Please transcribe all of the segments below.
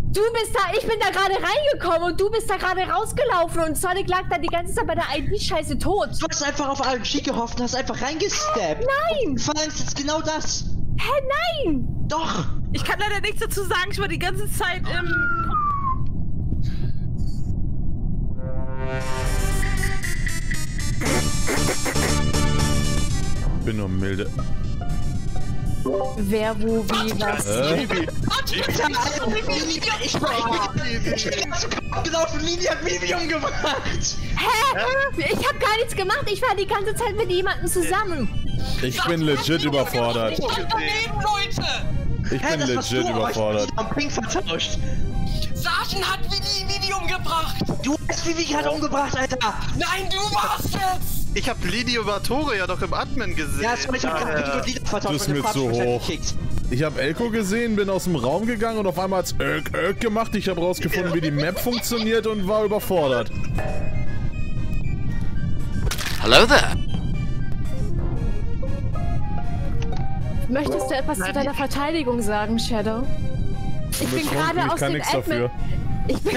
Du bist da, ich bin da gerade reingekommen und du bist da gerade rausgelaufen und Sonic lag da die ganze Zeit bei der ID-Scheiße tot. Du hast einfach auf RNG gehofft und hast einfach reingesteppt. Nein! Falls ist genau das. Hä, nein! Doch! Ich kann leider nichts dazu sagen, ich war die ganze Zeit im... Ich bin nur milde. Wer, wo, wie, was? Ich bin ganz gelaufen, Lini hat Vivi umgebracht. Hä? Ich hab gar nichts gemacht, ich war die ganze Zeit mit jemandem zusammen. Ich bin legit überfordert. Ich bin daneben, Leute! Ich bin legit überfordert. Ich hab Ping vertauscht. Sargent hat Vivi umgebracht! Du hast Vivi gerade umgebracht, Alter. Nein, du warst jetzt! Ich hab Lini und Tore ja doch im Admin gesehen. Ja, sorry, ich hab gerade Vivi und Lina vertauscht. Das ist mir zu hoch. Ich hab Elko gesehen, bin aus dem Raum gegangen und auf einmal hat's gemacht. Ich habe rausgefunden, wie die Map funktioniert und war überfordert. Hello there! Möchtest du etwas zu deiner Verteidigung sagen, Shadow? Ich bin gerade aus dem Admin... Ich bin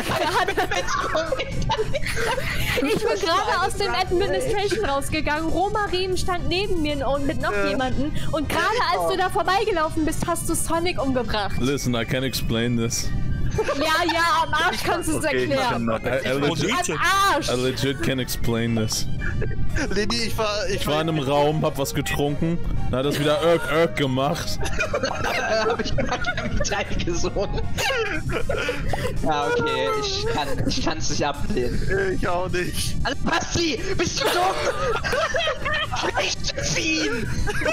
gerade aus dem Administration rausgegangen. Romarin stand neben mir und mit noch jemanden. Und gerade als du da vorbeigelaufen bist, hast du Sonic umgebracht. Listen, I can't explain this. Ja, am Arsch kannst du es erklären. Am Arsch! I legit can't explain this. Lini, ich war in einem Raum, hab was getrunken, dann hat das wieder gemacht. Hab ich immer keinen gesungen. Ja, okay, ich kann's nicht ablehnen. Ich auch nicht. Also, Basti, bist du dumm? Schlecht ziehen!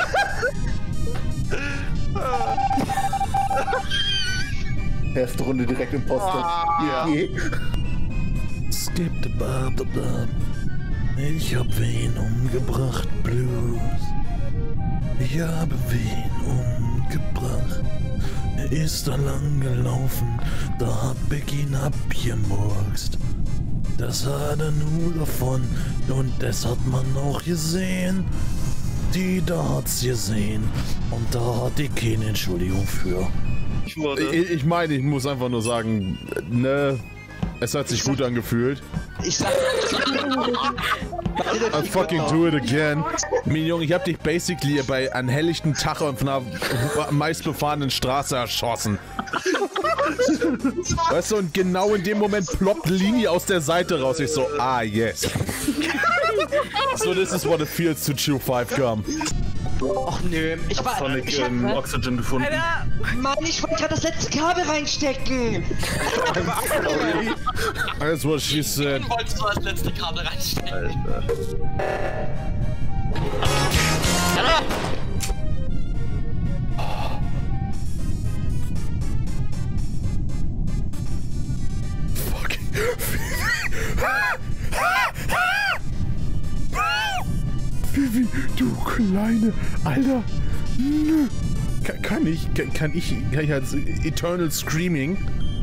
Erste Runde direkt im Posten. Ja. Skip the blah. Ich hab wen umgebracht, Blues. Ich habe wen umgebracht. Er ist da lang gelaufen, da hab ich ihn abgemurkst. Das hat er nur davon und das hat man auch gesehen. Die da hat's gesehen und da hat ich keine Entschuldigung für. Ich meine, ich muss einfach nur sagen, ne, es hat sich gut angefühlt. Ich sag... I'll fucking do it again. Junge, ich hab dich basically bei einem helllichten Tag auf einer meistbefahrenen Straße erschossen. Weißt du, und genau in dem Moment ploppt Lini aus der Seite raus. Ich so, ah, yes. So, this is what it feels to chew 5 gum. Och nö, ich war... Sonic im Oxygen gefunden. Alter! Mann, ich wollte gerade das letzte Kabel reinstecken! That's what she said. Du wolltest nur das letzte Kabel reinstecken. Alter. Fucking... Vivi, du kleine... Alter... Kann ich als Eternal Screaming?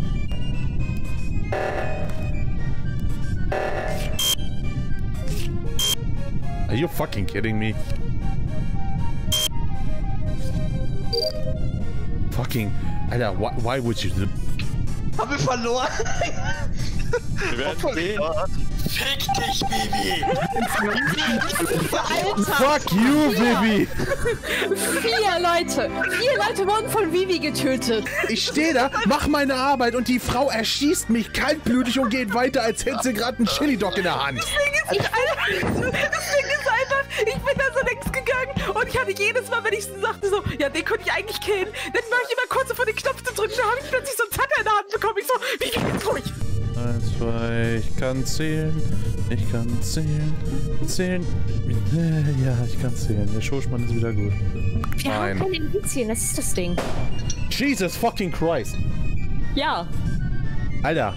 Are you fucking kidding me? Fucking... Alter, why would you... Haben wir verloren? Wir werden sehen. Fick dich, Vivi! Fuck you, Vivi! 4 Leute wurden von Vivi getötet. Ich stehe da, mach meine Arbeit und die Frau erschießt mich kaltblütig und geht weiter, als hätte sie gerade einen Chili-Dog in der Hand. Das Ding ist einfach, ich bin da so längst gegangen und ich hatte jedes Mal, wenn ich sagte so, ja, den könnte ich eigentlich killen, dann war ich immer kurz vor den Knopf zu drücken, dann habe ich plötzlich so einen Zatter in der Hand bekommen. Ich so, wie geht's ruhig? 1, 2, ich kann zählen. Ja, ich kann zählen. Der Schoßmann ist wieder gut. Wir haben keine Indizien, das ist das Ding. Jesus fucking Christ. Ja. Alter.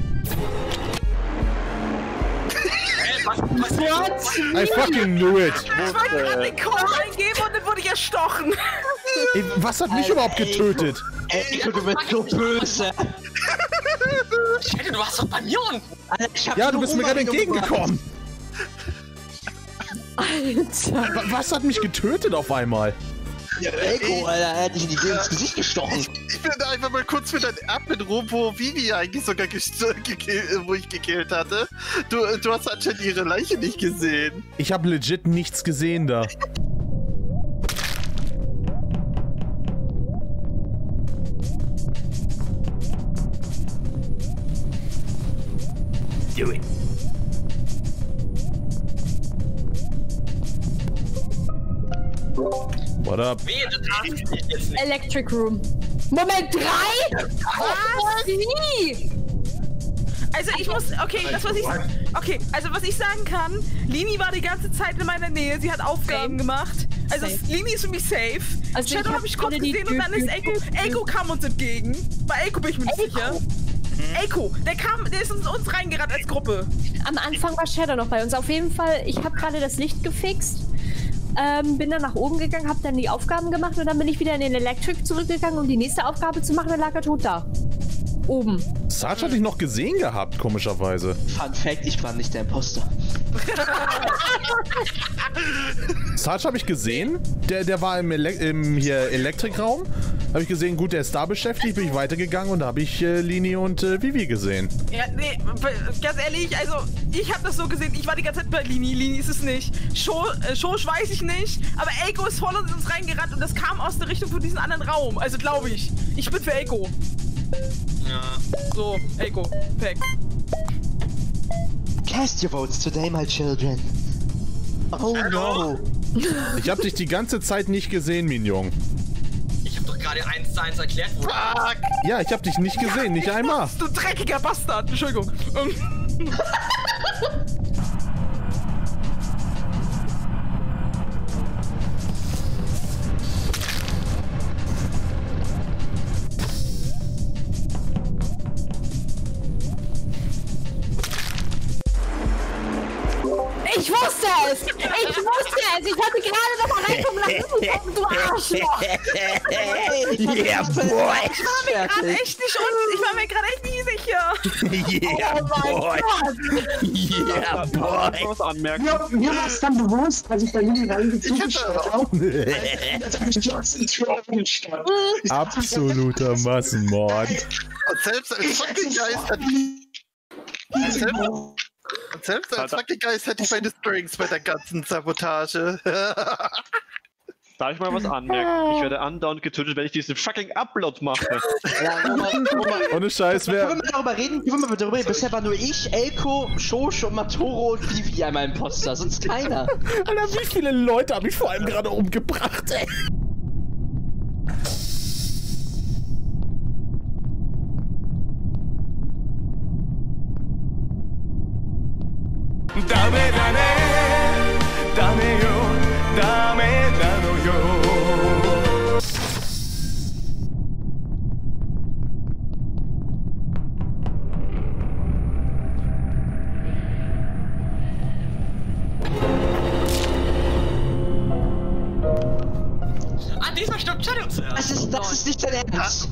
Was? I fucking knew it. Ich wollte gerade den Code eingeben und dann wurde ich erstochen. Ey, was hat mich überhaupt getötet? Ey, du bist so böse. Schäde, du warst doch bei mir unten. Alter, Ja, du bist mir gerade entgegengekommen. Alter. Was hat mich getötet auf einmal? Ja, Echo, Alter, er hat dich in die ins Gesicht gestochen. Ich bin da einfach mal kurz für dein Admin rum, wo Vivi eigentlich sogar wo ich gekillt hatte. Du hast anscheinend ihre Leiche nicht gesehen. Ich habe legit nichts gesehen da. Do it. What up? Wehe, du darfst mich jetzt nicht. Electric Room. Moment, 3? Was? Wie? Also ich muss, was ich sagen kann, Lini war die ganze Zeit in meiner Nähe, sie hat Aufgaben gemacht. Also Lini ist für mich safe. Also Shadow habe ich kurz gesehen und dann ist Echo. Echo kam uns entgegen. Bei Echo bin ich mir nicht sicher. Echo, der ist uns reingerannt als Gruppe. Am Anfang war Shadow noch bei uns. Auf jeden Fall, ich habe gerade das Licht gefixt. Bin dann nach oben gegangen, habe dann die Aufgaben gemacht und dann bin ich wieder in den Electric zurückgegangen, um die nächste Aufgabe zu machen, dann lag er tot da. Oben. Sarge hatte ich noch gesehen gehabt, komischerweise. Fun Fact, ich war nicht der Imposter. Sarge habe ich gesehen, der war im Elektrikraum. Habe ich gesehen, gut, der ist da beschäftigt, bin ich weitergegangen und da habe ich Lini und Vivi gesehen. Ja, nee, ganz ehrlich, also ich habe das so gesehen, ich war die ganze Zeit bei Lini, Lini ist es nicht. Schosch weiß ich nicht, aber Echo ist voll in uns reingerannt und das kam aus der Richtung von diesem anderen Raum, also glaube ich. Ich bin für Echo. Ja. So, Echo, weg. Cast your votes today, my children. Oh no. Ich habe dich die ganze Zeit nicht gesehen, Mignon. Ich hab doch gerade 1:1 erklärt, wo. Fuck! Ja, ich habe dich nicht gesehen, nicht einmal. Du dreckiger Bastard, Entschuldigung. Ich wusste es! Ich wusste es! Ich hatte gerade noch mal reinkommen lassen, du Arschloch! Yeah, boy! Ich war mir gerade echt nicht sicher. Yeah, boy! Yeah, boy! Was anmerken? Mir war es dann bewusst, als ich da Lini reingezogen habe. Absoluter Massenmord. Und selbst als fucking Geist hätte ich meine Strings bei der ganzen Sabotage. Darf ich mal was anmerken? Ich werde andauernd getötet, wenn ich diesen fucking Upload mache. Ja, Ohne Scheiß, wer... Können wir darüber reden? Bisher war nur ich, Elko, Schosch und Matoro und Vivi einmal Imposter, sonst keiner. Alter, wie viele Leute habe ich vor allem gerade umgebracht, ey? Dame da ne, dame yo, dame da no yo. Ah, diesmal stirbt Shadow zuerst. Das ist nicht dein Ernst.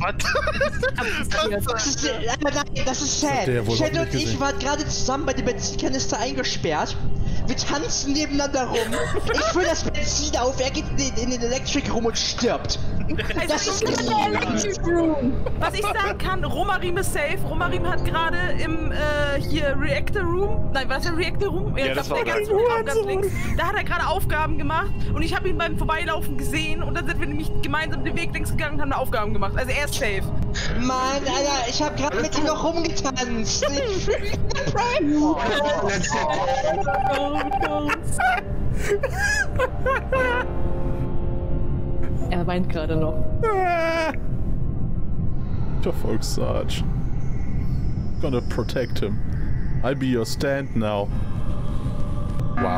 Das ist sad. Shadow und ich waren gerade zusammen bei dem Benzinkanister eingesperrt. Wir tanzen nebeneinander rum. Ich fülle das Benzin auf, er geht in den Electric Room und stirbt. Das ist nicht der Electric Room. Was ich sagen kann, Romarim ist safe. Romarim hat gerade im hier Reactor Room. Nein, war das der Reactor Room? Ja, das war der ganz links. Da hat er gerade Aufgaben gemacht und ich habe ihn beim Vorbeilaufen gesehen und dann sind wir nämlich gemeinsam den Weg links gegangen und haben eine Aufgaben gemacht. Also er ist safe. Mann, Alter, ich habe gerade mit ihm noch rumgetanzt. Er weint gerade noch. Verfolg Sarge. Gonna protect him. I'll be your stand now. Wow.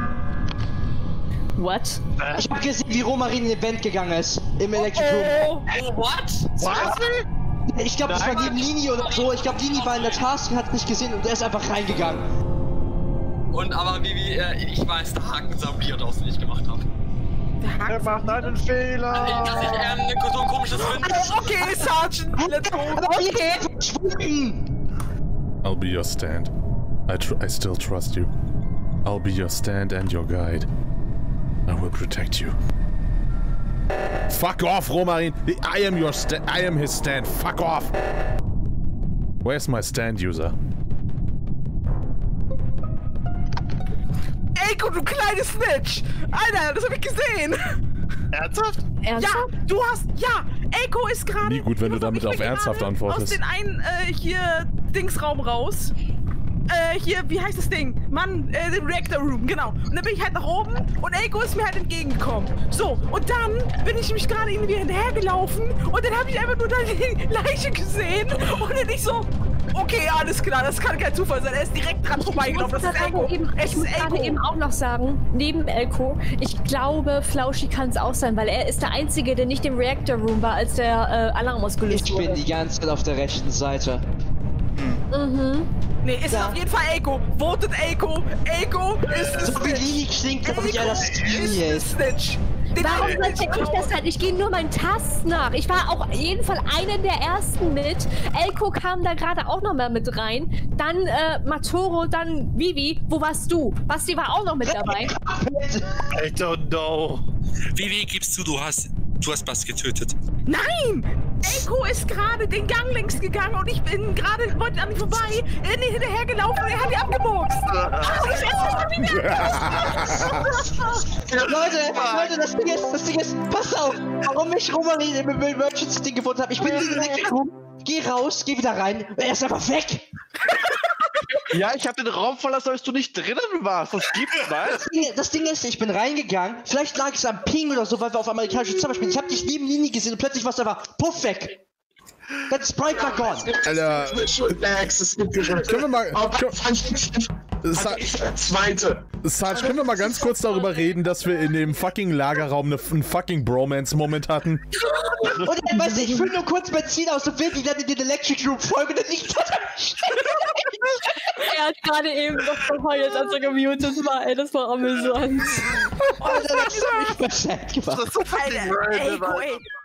What? Ich hab gesehen, wie Romarin in den Event gegangen ist. Im Electric Room. Oh, what? Ich glaube, das war neben Lini oder so. Ich glaube, Lini war in der Task und hat nicht gesehen und er ist einfach reingegangen. Und aber wie ich weiß, der Haken sabotiert aus, den ich gemacht habe. Er macht einen Fehler. Dass ich so ein komisches Wind. Okay, Sergeant, let's go. Okay. I'll be your stand. I still trust you. I'll be your stand and your guide. I will protect you. Fuck off, Romarin. I am his stand. Fuck off. Where's my stand, User? Eiko, du kleines Snitch! Alter, das hab ich gesehen! Ernsthaft? Ja, du hast... Ja, Eiko ist gerade... Nie gut, wenn du damit auf ernsthaft antwortest. Aus den einen, hier, Dingsraum raus. Hier, wie heißt das Ding? Mann, den Reactor Room, genau. Und dann bin ich halt nach oben und Eiko ist mir halt entgegengekommen. So, und dann bin ich nämlich gerade irgendwie hinterhergelaufen und dann habe ich einfach nur deine Leiche gesehen und dann ich so... Okay, alles klar, das kann kein Zufall sein. Er ist direkt dran vorbeigelaufen. Das ist Eiko. Ich muss gerade eben auch noch sagen, neben Elko, ich glaube, Flauschi kann es auch sein, weil er ist der Einzige, der nicht im Reactor Room war, als der Alarm ausgelöst wurde. Ich bin die ganze Zeit auf der rechten Seite. Nee, ist auf jeden Fall Eiko. Votet Eiko. Eiko ist ein Snitch. So wie Lini klingt, glaube ich, ja, dass Lini ist. Snitch. Warum sollte ich das sein? Ich gehe nur meinen Tasten nach. Ich war auch auf jeden Fall einer der ersten mit. Elko kam da gerade auch noch mal mit rein. Dann Matoro, dann Vivi. Wo warst du? Basti war auch noch mit dabei. I don't know. Vivi, gibst du hast Basti getötet. Nein! Eiko ist gerade den Gang links gegangen und ich bin gerade, wollte an ihm vorbei, hinterher gelaufen und er hat die abgemurkst. Leute, das Ding ist, pass auf, warum ich Romarin im Emergency-Ding gefunden habe. Ich bin in den Electric Room, geh raus, geh wieder rein und er ist einfach weg. Ja, ich habe den Raum verlassen, als du nicht drinnen warst. Das gibt's, was? Das Ding ist, ich bin reingegangen. Vielleicht lag es am Ping oder so, weil wir auf amerikanische Zimmer spielen. Ich habe dich neben Lini gesehen und plötzlich warst du einfach puff weg. Das Sprite war gone. Alter. Können wir mal... Sarge, können wir mal ganz kurz darüber reden, dass wir in dem fucking Lagerraum einen fucking Bromance-Moment hatten? Und dann, weißt du, ich fülle nur kurz Benzin aus und will die dann in den Electric Room folgen und dann liegt er da. Er hat gerade eben noch verheult, als er gemutet war, ey, das war amüsant. Alter, das hat mich verschämt gemacht. Alter, Eiko, ey.